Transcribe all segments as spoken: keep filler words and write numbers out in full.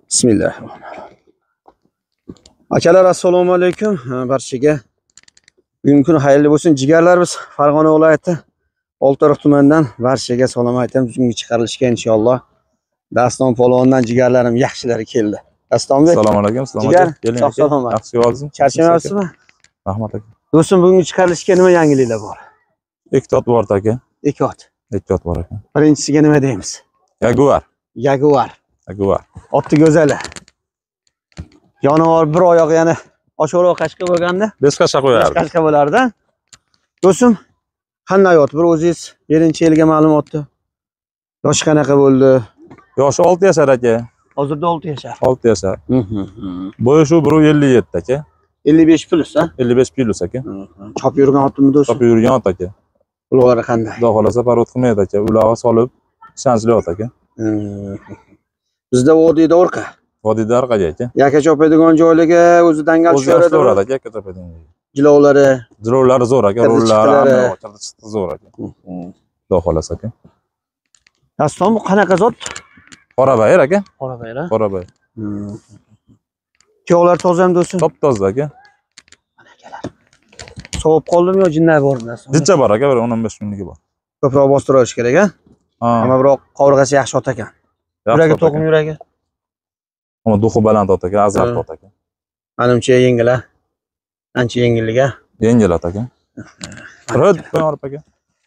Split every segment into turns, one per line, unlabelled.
Bismillahirrohmanirrohim. Akalar, assalomu alaykum. Barchaga bugungi kun xayrli bo'lsin. Jigarlar, biz Farg'ona viloyati Oltiariq tumanidan barchaga salom aytamiz. Bugungi chiqarilishga inshaalloh Daston polvondan jigarlarim yaxshilari keldi. Dastonbek.
Assalomu alaykum. Assalomu alaykum. Keling aka. Yaxshi bo'lsin.
Charchamayapsizmi?
Rahmat aka.
Do'stim, bugungi chiqarilishga nima yangiliklar bor?
Ikki ot bor aka.
Ikki ot.
Ikki ot bor aka.
Birinchisiga nima deymiz?
Jaguar.
Jaguar.
Jaguar.
Otni go'zali. Jonivor bir oyog'i yana oshoroq qashqa bo'lganda
besh qashqa qo'yardi.
besh qashqa bo'lardi. Do'stim, qanday ot? Bir o'zingiz berinchi yilga ma'lumotni. Yoshi qanaqa bo'ldi?
Yoshi olti yashar aka.
Hozirda olti yashar.
olti yashar. Bo'yi shu bir ellik yetti aka.
ellik besh plus ha?
ellik besh plus aka.
Chop yurgan otmi do'stim?
Chop yurgan ot aka.
Ulovlari qanday?
Xudo xolasa parod qilmaydi aka. Ularga solib ishonchli ot aka.
Bizda vodiyda orqa.
Vodiyda orqaga aka.
Yaka chopadigan joylarga o'zi dangal tushiradi.
O'zi aka yaka chopadigan.
Jilovlari,
jilovlari zo'r aka, rollari, chiqdi zo'r aka. Xudo xolasa aka.
Daston bu qanaqa zot?
Qora bayir aka.
Qora bayir ha?
Qora bayir.
Tuyoqlar tozami do'stim?
Top toza aka.
Mana akalar. Sovib qoldimi yo jinlar bormi?
Jincha bor aka, bir o'n o'n besh kunligi bor.
Ko'proq bostira olish kerak ha?
Ha.
Ammo biroq qovurg'asi yaxshi ot ekan. Yuragi to'qim yuragi.
Ammo duxi baland ot aka, azart ot aka.
Menimcha yengil ha. Ancha yengillik ha.
Yengil ot aka. Rad qo'yib aka.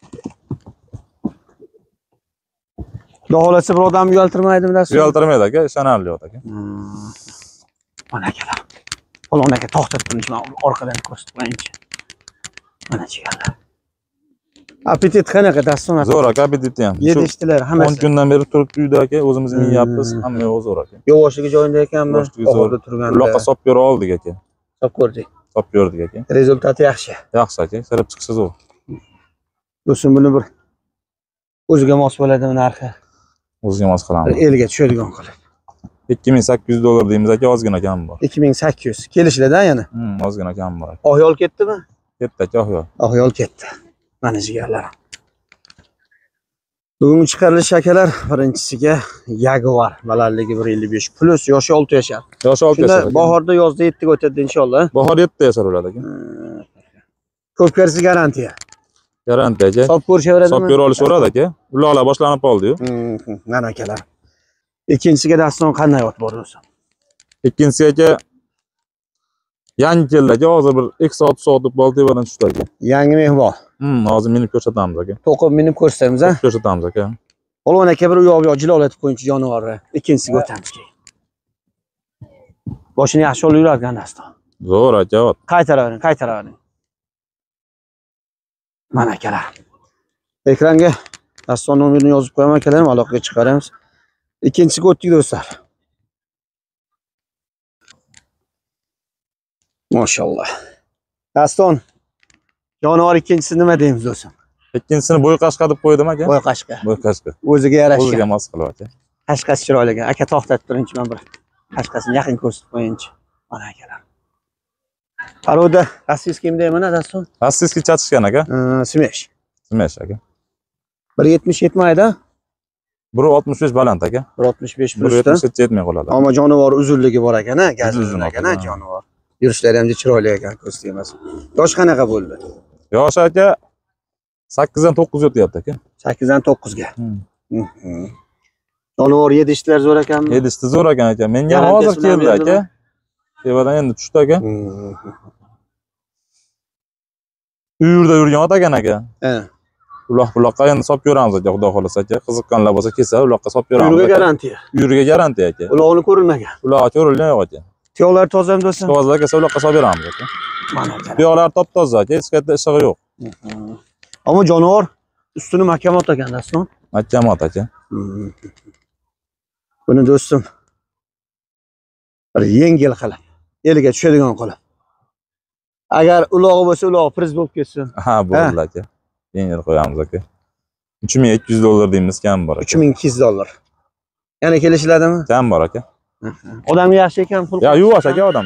Xudo xolasa bir odam uyaltirmaydimi dastur? Uyaltirmaydi aka, ishonarli ot aka.
Mana akalar. Polvon aka to'xtatib turing, men orqadan ko'rsatib qo'yingchi. Mana jigarlar. Appetit qanaqa dastur?
Zo'r aka, appetiti ham.
Yedishdilar hammasi.
o'n kundan beri turib uyda aka, o'zimiz yeyapmiz, hamma yo'q zo'r aka.
Yovoshligi joyida ekanmi? Oxirda turganda.
Uloqqa sop ko'ra oldik aka.
Sop ko'rdik.
Sop ko'rdik aka.
Rezultati yaxshi.
Yaxshi aka, sirib chiqsa zo'r.
Do'stim, buni bir o'ziga mos bo'ladimi narxi?
O'ziga mos qilamiz.
Elga tushadigan qilib.
ikki ming sakkiz yuz dollar deymiz aka, ozgina kam bor.
ikki ming sakkiz yuz. Kelishlarda yana?
Hmm, ozgina kam bor.
Ohyol ketdimi?
Ketdi aka, ohyol.
Ohyol ketdi. Mana jigarlar. Bugun chiqarilish akalar, birinchisiga Jaguar, balandligi bir ellik besh plus, yoshi olti yashar.
Yoshi olti yashar.
Bahorda yozda yetti ga o'tadi inshaalloh.
Bahor yetti yashar bo'ladi aka.
Ko'p karsi garantiya.
Garantiya aka.
Sop ko'rishaveradimi?
Sop ko'ra olishaveradi aka. Ularlar boshlanib qoldi-yu.
Mana akalar. Ikkinchisiga daston qanday ot bor do'stim?
Ikkinchisi aka yangi keldi aka, hozir bir ikki soat sotib Boltivadan tushdi aka.
Yangi mehmon.
Hmm, hozir minib ko'rsatamiz aka.
To'qib minib ko'rsatamiz ha?
Ko'rsatamiz aka.
Polvon aka bir uyoq yo'q jilolatib qo'yingchi jonivorni. Ikkinchisiga o'tamiz keyin. Boshini yaxshi olib yuradigan daston.
Zo'r aka ot.
Qaytaravering, qaytaravering. Mana akalar. Ekranga daston nomerini yozib qo'yaman akalarim, aloqaga chiqaramiz. Ikkinchisiga o'tdik do'stlar. Maşallah. Daston. Jonivor ikkinchisi nima deymiz do'stim?
Ikkinchisini bo'y qashqa deb qo'ydim aka.
Bo'y qashqa.
Bo'y qashqa.
O'ziga yarashgan.
O'ziga mos qilib aka.
Qashqasi chiroyli ekan. Aka to'xtatib turingchi, men bir qashqasini yaqin ko'rsatib qo'yingchi. Mana akalar. Paroda rossiyskiy deyman, daston.
Rossiyskiy chatishgan aka.
Smesh.
Smesh aka.
bir yetmish yetmaydi.
bir oltmish besh baland aka.
bir oltmish besh
bir yetmish yetmay qoladi.
Ammo jonivor uzunligi bor ekan, ha, gaz uzun ekan, ha, jonivor. Yurishlari ham chiroyli ekan, ko'z tegmas. Yosh qanaqa bo'ldi?
Yosh aka sakkizdan to'qqiz o'tyapti aka.
sakkizdan to'qqiz ga. Jonivor yedishtilar zo'r ekanmi?
Yedishti zo'r ekan aka. Menga hozir keldi aka. Tevadan endi tushdi aka. Uyurda yurgan ot ekan aka. He. Uloq buloqqa endi sop ko'ramiz aka, xudo xolasa aka. Qiziqqanlar bo'lsa kelsa uloqqa sop ko'ramiz.
Uyurga garantiya.
Uyurga garantiya aka.
Uloqni ko'rilmagan.
Uloq ko'rilgan yo'q aka.
Tuyoqlar tozami do'stim?
Toza kelsa uloqqa solib beramiz aka.
Mana aka.
Tuyoqlar top toza aka, hech qayerda ishig'i yo'q.
Ammo jonivor ustini mahkamot ekan daston.
Mahkamot aka.
Buni do'stim bir yengil qilib, eliga tushadigan qilib. Agar ulog'i bo'lsa, ulog'i priz bo'lib ketsin.
Ha, bo'ladi aka. Yengil qo'yamiz aka. uch ming ikki yuz dollar deymiz, kam bor aka.
uch ming ikki yuz dollar. Yana kelishiladimi?
Kam bor aka.
Odam yaxshi ekan, pul.
Ya, yuvosh aka odam.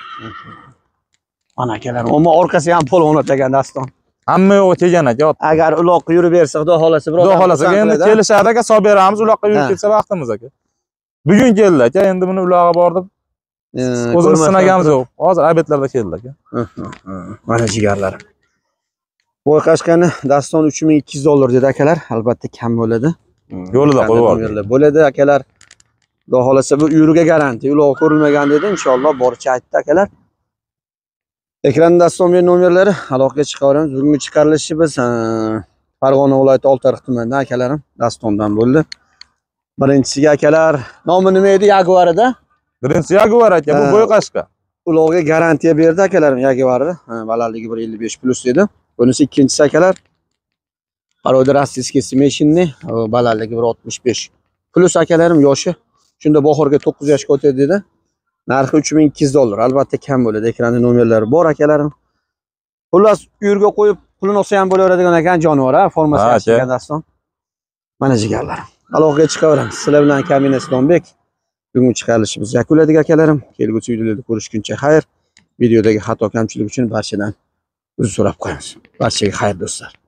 Ana akalar, ammo orqasi ham polvon ekan daston.
Hamma yo'q kelgan aka.
Agar uloqqa yurib bersa, xudo xolasa,
xudo xolasa endi kelishadi aka, solib beramiz, uloqqa yurib ketsa vaqtimiz aka. Bugun keldi aka, endi buni ularga bordim. O'zimiz sinaganimiz yo'q. Hozir abetlarda keldi aka.
Mana jigarlarim. Boy qashqani daston uch ming ikki yuz dollar dedi akalar. Albatta kam bo'ladi.
Yo'lida qo'yib yubordi.
Bo'ladi akalar. Xudo xolasa bu uyruga garanti. Uloq ko'rilmagan dedi. Inshaalloh boricha aytdi akalar. Ekranda daston bir nomerlari aloqaga chiqaveramiz. Bugungi chiqarilishi biz Farg'ona viloyati Oltiariq tumanida akalarim dastondan bo'ldi. Birinchisiga akalar nomi nima edi Jaguarida?
Birinchisi Jaguar aka, bu bo'y qashqa.
Uloqga garantiya berdi akalarim Jaguarida. Balandligi bir ellik besh plus dedi. Bunisi ikkinchisi akalar. Paroda rossiyskiy smeshinni, balandligi bir oltmish besh plus akalarim yoshi. Shunda bahorga to'qqiz yoshga o'tadi dedi. Narxi uch ming ikki yuz dollar. Albatta kam bo'ladi. Ekranda nomerlari bor akalarim. Xullas uyurga qo'yib pulini olsa ham bo'laveradigan ekan jonivor, ha, formasi yaxshi daston. Mana jigarlarim. Aloqaga chiqaveramiz. Sizlar bilan Kamina Islambek. Bugun chiqarilishimiz yakunladik akalarim. Kelgusi videolarda ko'rishguncha xayr. Videodagi xato kamchilik uchun barchadan uzr so'rab qo'yamiz. Barchaga xayr do'stlar.